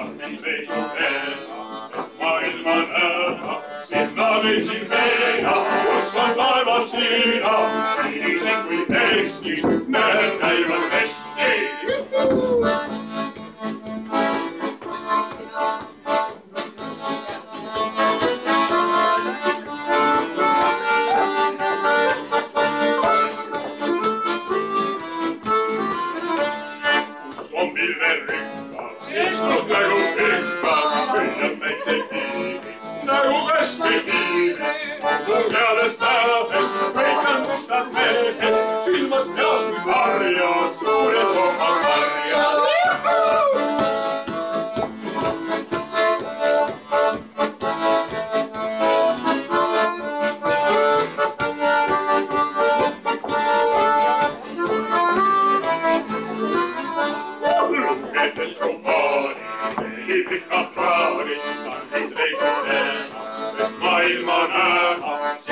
mis veisuteena, et maailma näha. Sinna võisin meena, kus on taevas siina, sinised kui Eesti, näed käivad hästi. On pilverikka, istud nagu pikka, püüab väikseid piiri, nagu kästipiiri. Lugedes näed, kõik on mustad mehed, silmad peas kui varjad, suured loomad varjad. Lugedes romaani, ei pika plaani, tarvis reisida, et maailma näha.